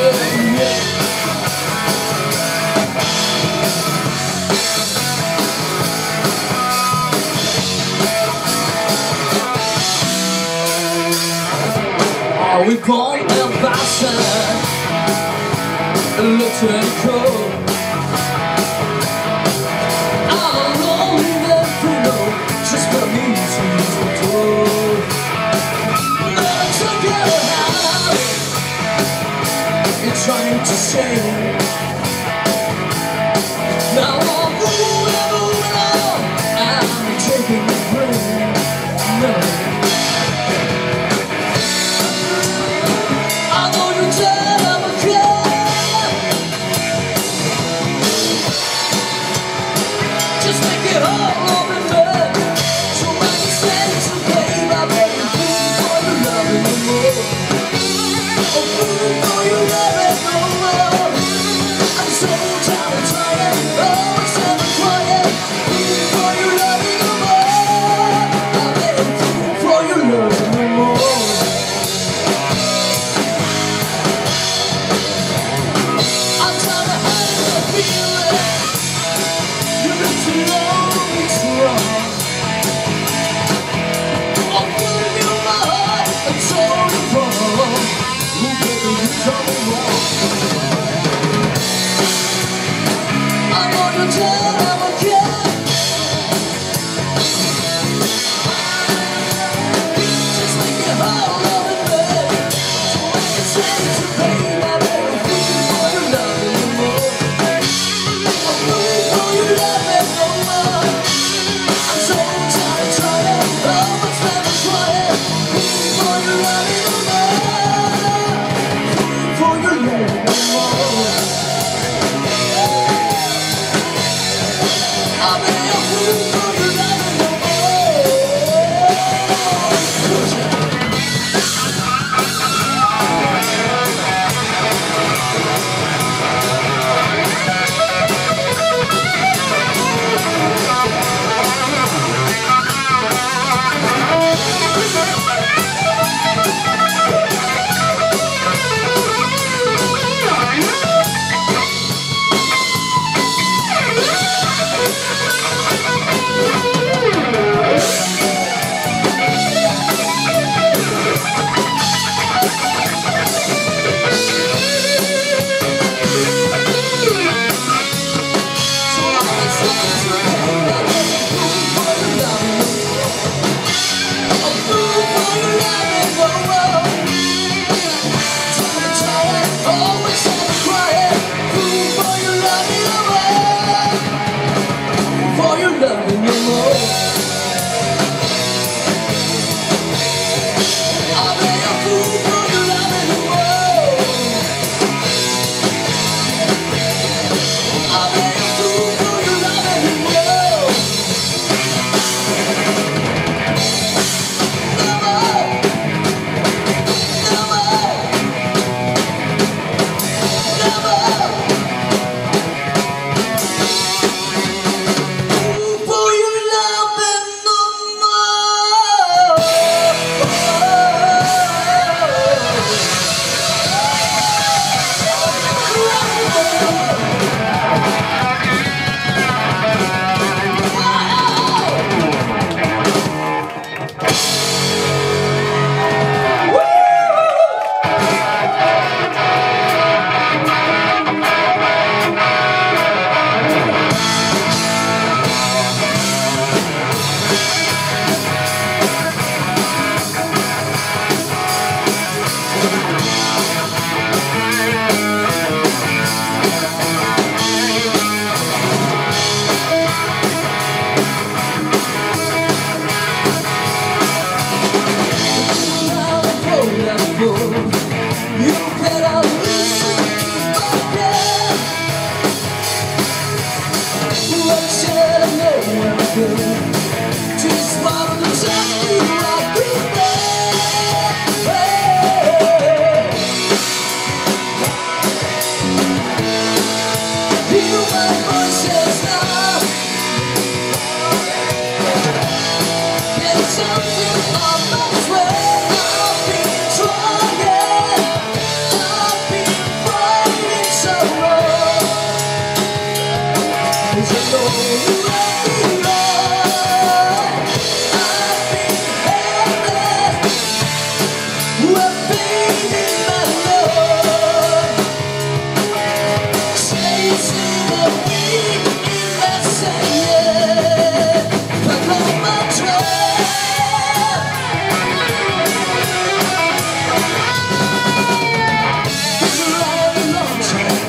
We call El Paso, Lieutenant Cole. I'm alone in the freedom, just for me to use the tool. Not together how you're trying to say. Now I'm moving on, I'm taking the brain. No. Something on my way, I've been trying.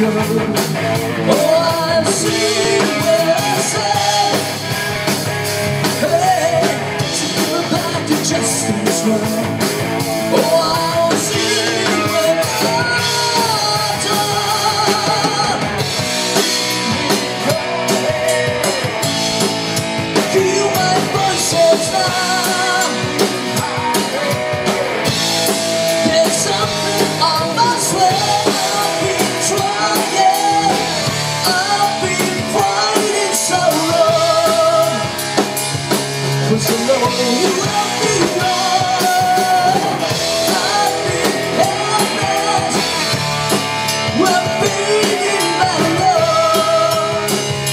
go. Oh, I see where I say, hey, to go back to just this one. Oh, I see where I done. Hear my voices now. There's something on my sweat. I've been trying, I've been fighting so long. 'Cause I know you love me wrong. I've been helpless, we're beating my love.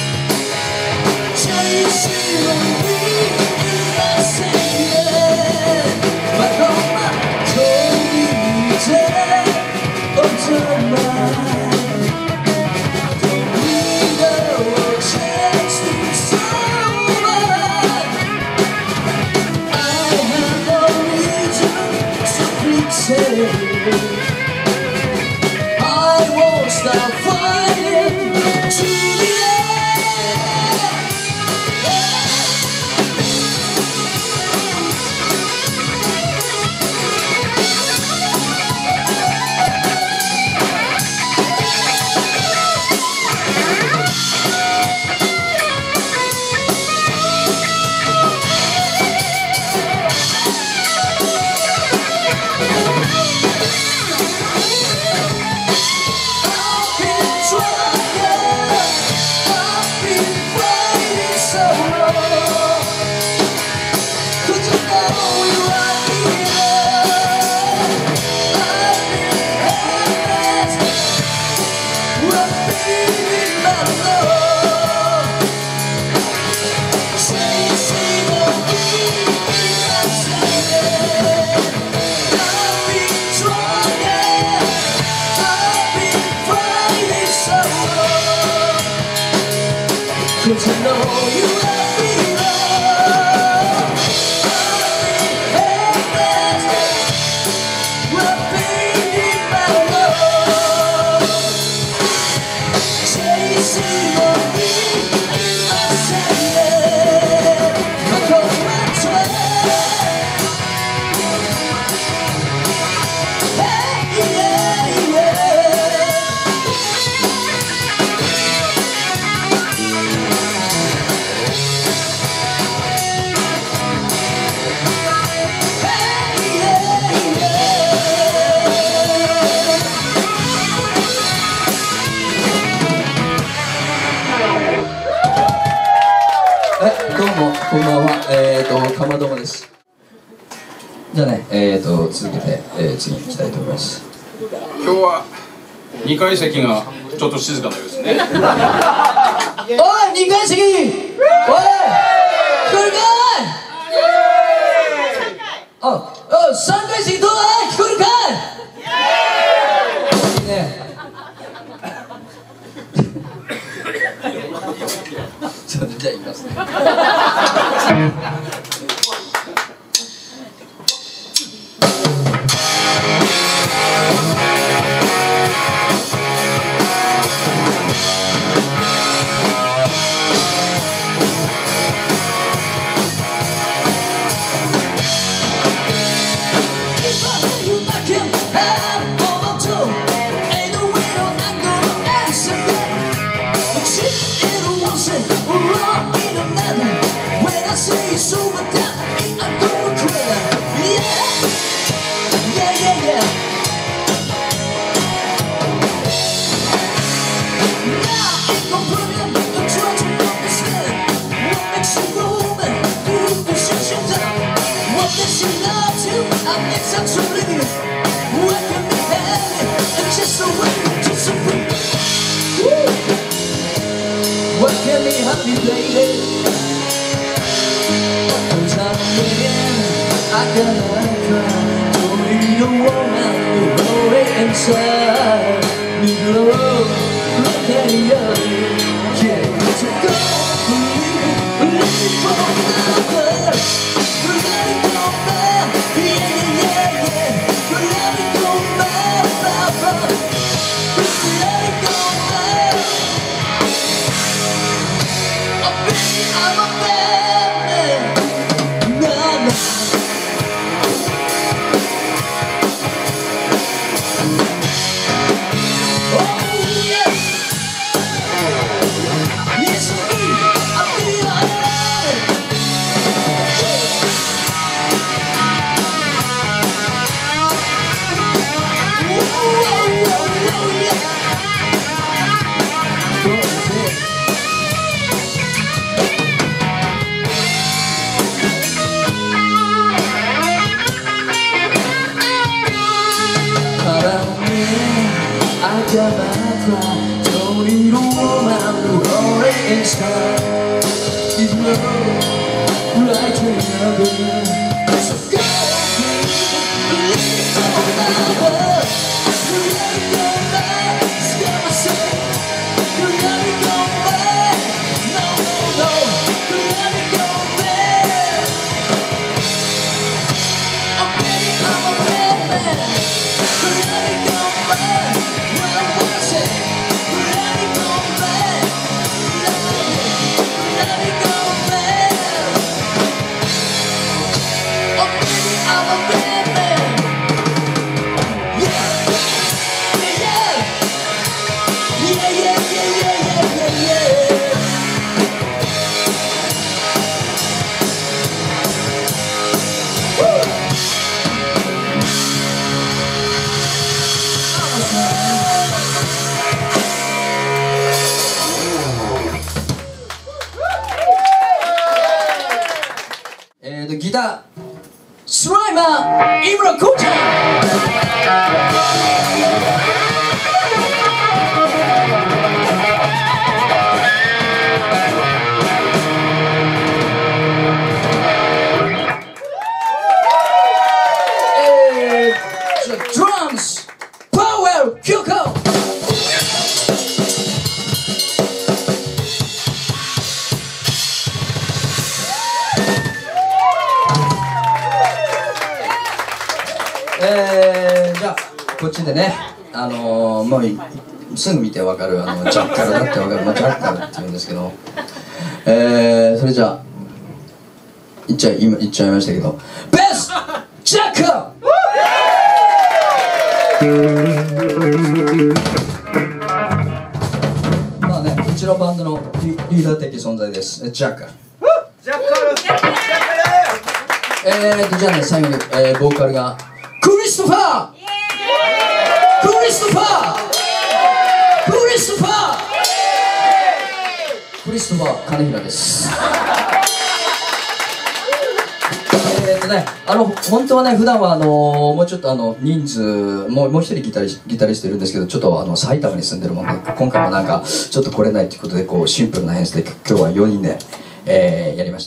Chasing me in my singing, but home I told me today of tonight. Don't need a chance to someone. I have no reason to pretend. I won't stop fighting to the end. Cause I know you love me wrong. I've been helpless, we're beating my love. Chasing on me in my sand. I go my track. Hey, yeah, yeah. どうもこんばんは、かまどもです。じゃあね、続けて、次に行きたいと思います。 今日は2階席がちょっと静かなようですね。 おい、2階席、おい、聞こえるかい。あ、3階席どうだい、聞こえるかい。いいね。 じゃあ言いますね。 What can be happy, baby? 'Cause I'm living, I gotta try. Don't need a woman to hold it inside. Need love, look at you. Yeah, to go, leave for another. Let it go back, yeah, yeah, yeah. Let it go back, let it go back. ギタースライマー井村こうちゃん。ドラムスパウエルキューコ。じゃあこっちでね、もうすぐ見てわかるジャッカルだってわかる、ジャッカルって言うんですけど、それじゃあ言っちゃいましたけど、ベストジャッカル。まあね、うちのバンドのリーダー的存在です、ジャッカル。じゃあね、最後に、ボーカルがクリストファー、クリストファー、クリストファー、クリストファー金平です。本当はね、普段はもうちょっと人数もう一人ギタリストいるんですけど、ちょっと埼玉に住んでるもんで、今回もなんかちょっと来れないということで、こうシンプルな演出で今日は4人で、やりました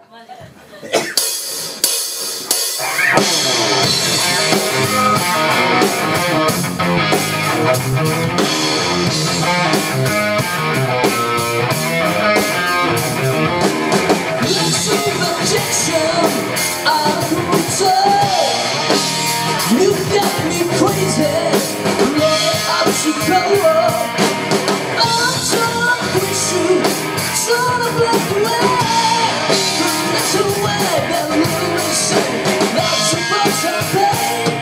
。You got me crazy, Lord, I'm so cold. I'm so wish you sort of like the way. That's the way that we say. That's supposed to be.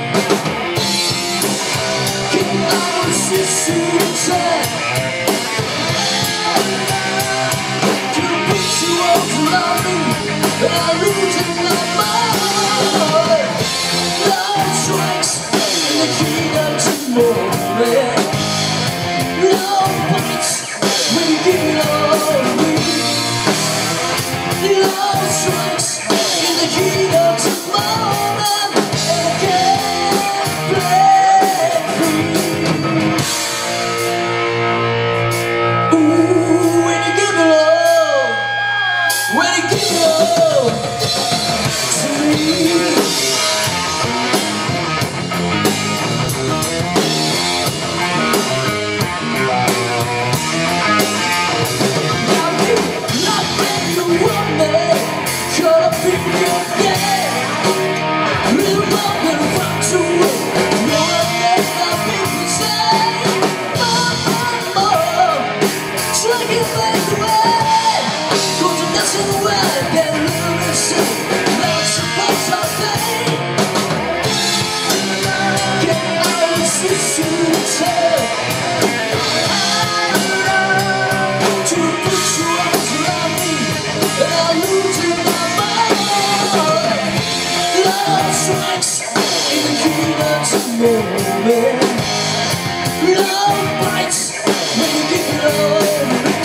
Keep on sincere. To put you on to love me, I'm losing my mind. Love strikes in the heat of tomorrow. Love bites when you give it all away. Love strikes in the heat of tomorrow, and I can't break free. Ooh, when you give it all, when you give it all to me. Love bites when you give it all.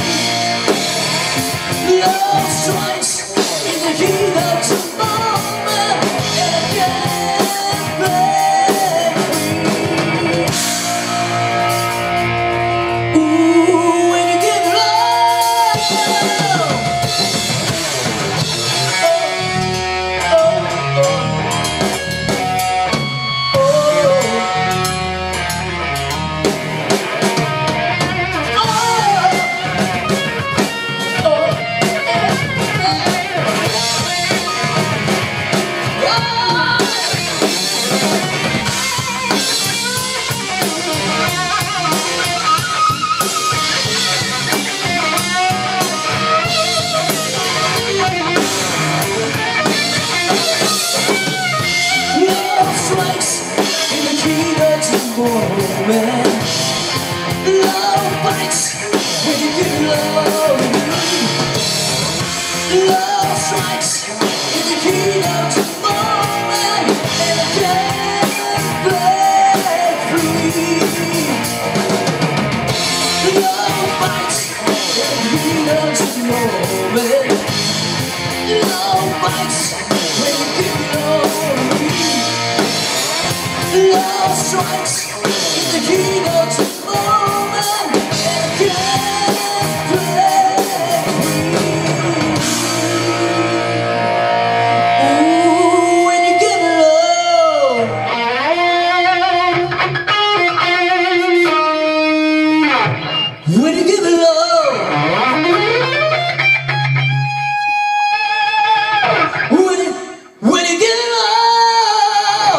Love strikes in the heat of tomorrow, and I can't break free. Ooh, when you give it all. Oh, oh. strikes in the heat of the moment. Love bites when you give love. Love strikes in the heat of the moment, and I can't break free. Love bites in the heat of the moment. Love bites when you give love. Love strikes in the heat of the moment, and I can't break free. Ooh, when you give love, when you give love, when you give love.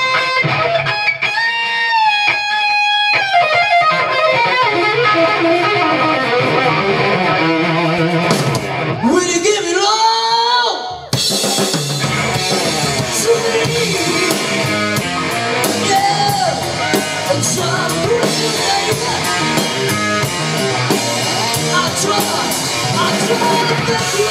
When you give it all to me, yeah, I'm trying to bring you baby. I try to thank you.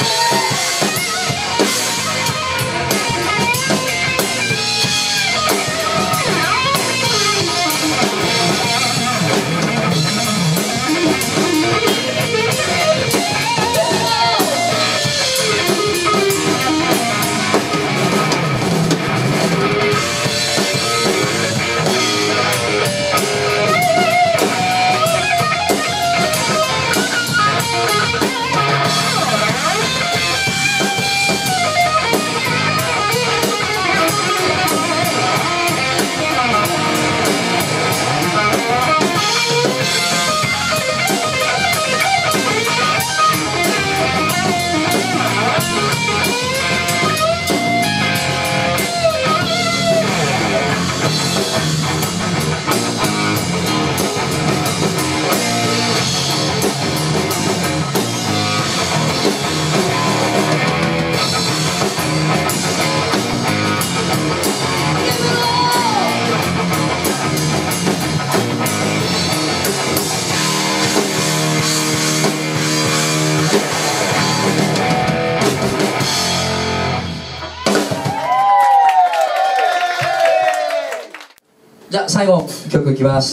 じゃあ最後曲いきます。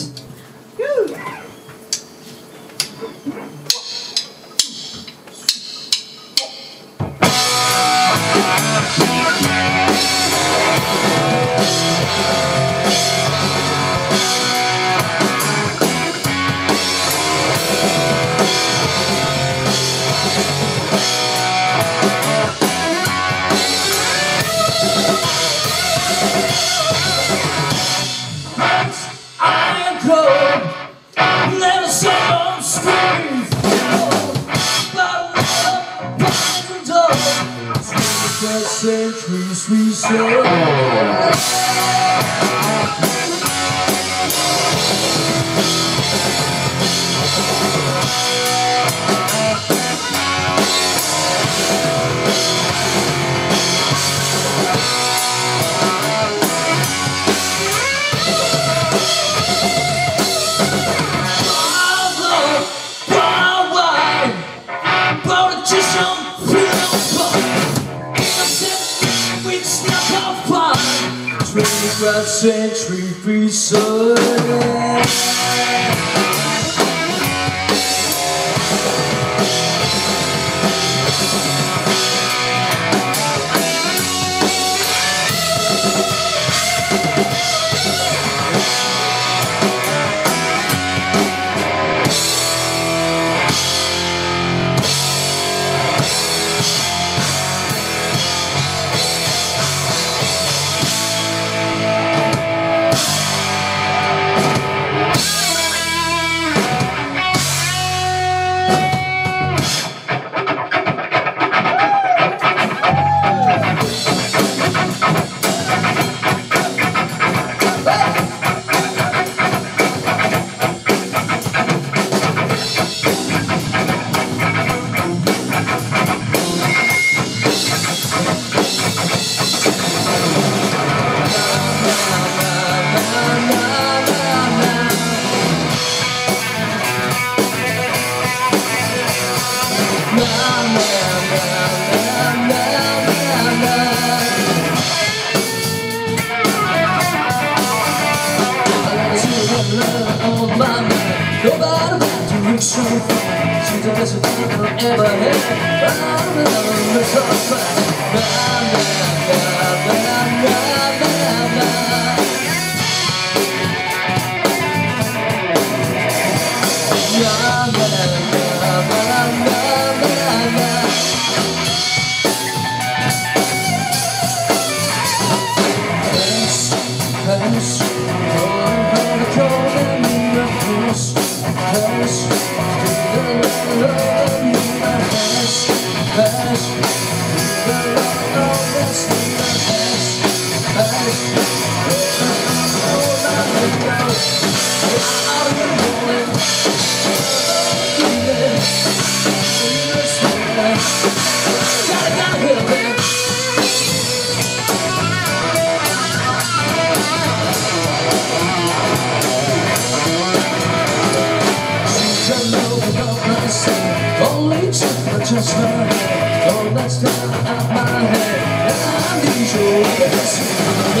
Centuries we say. Century free sun. so far. She's the best thing I've ever had. I'm so fast. Just my head, all that's down out my head, and I'm usual best.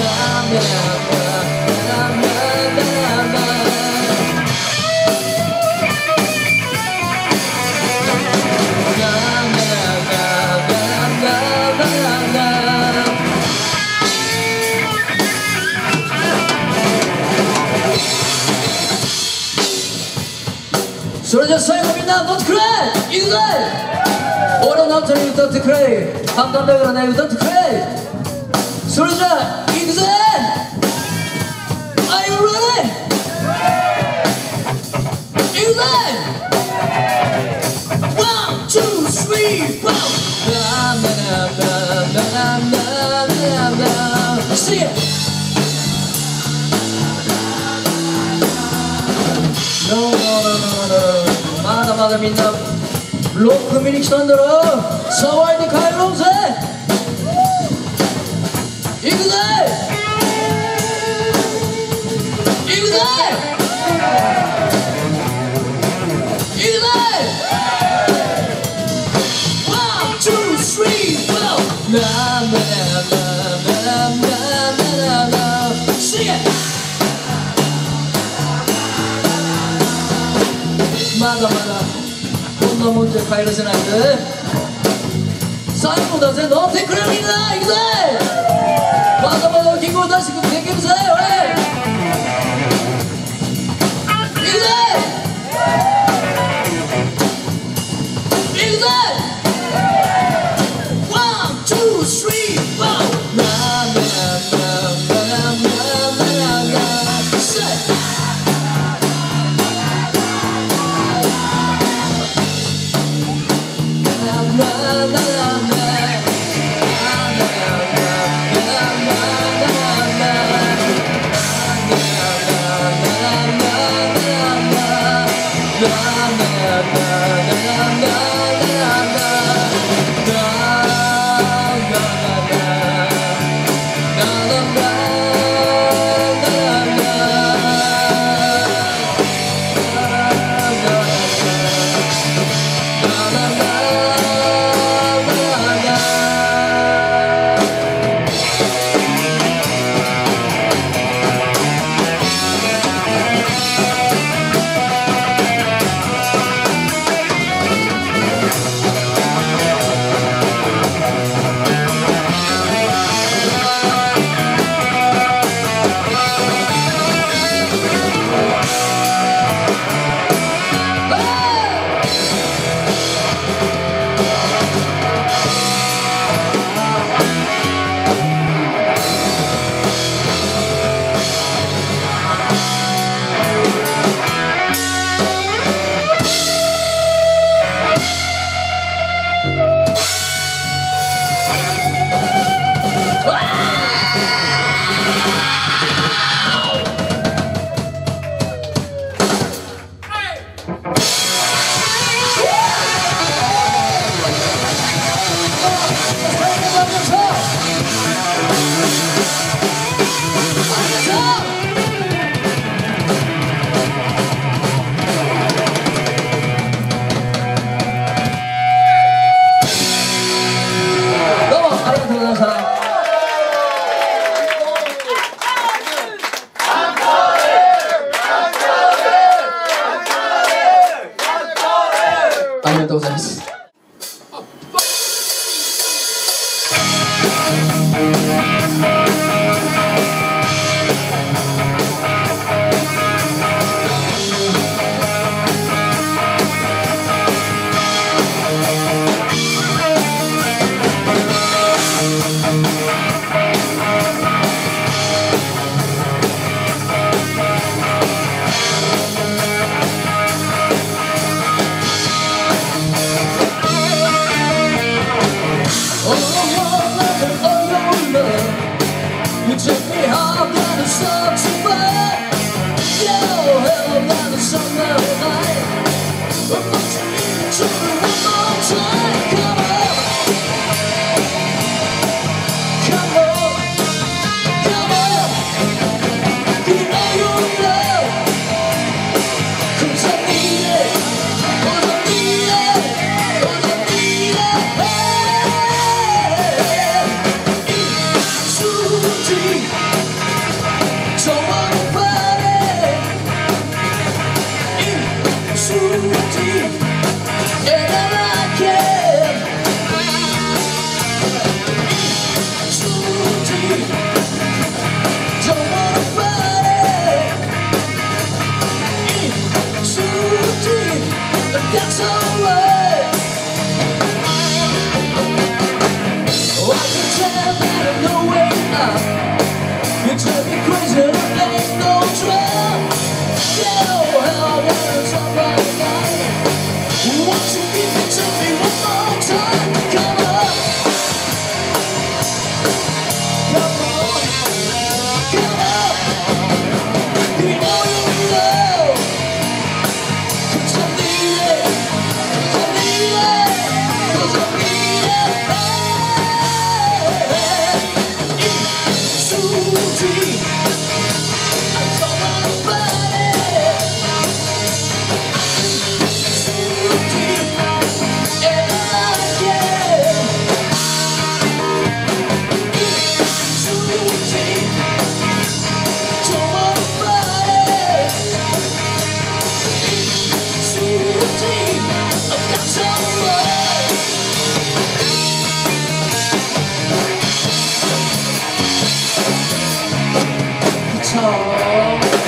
それじゃ最後みんな乗ってくれ行くぜ俺の後に歌ってくれ簡単だからね歌ってくれそれじゃ行くぜ Are you ready? 行くぜ One, two, three, four Sing it! No, no, no, no まだまだみんなロック見に来たんだろ騒いで帰ろうぜ行くぜ行くぜ行くぜ One, two, three, four Na na na na na na na Sing it! まだまだこんなもんじゃ帰らせないぜ最後だぜ乗ってくれみんな行くぜまだまだ大きい声出してできるぜ俺行くぜ行くぜ One, two, three, four ななななななな song.